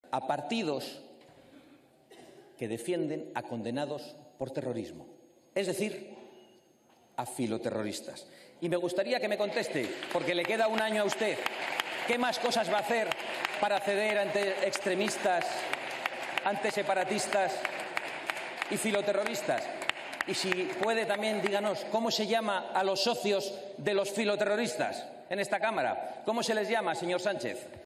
a partidos que defienden a condenados por terrorismo, es decir, a filoterroristas. Y me gustaría que me conteste, porque le queda un año a usted, ¿qué más cosas va a hacer para ceder ante extremistas, ante separatistas y filoterroristas? Y si puede también, díganos, ¿cómo se llama a los socios de los filoterroristas en esta Cámara? ¿Cómo se les llama, señor Sánchez?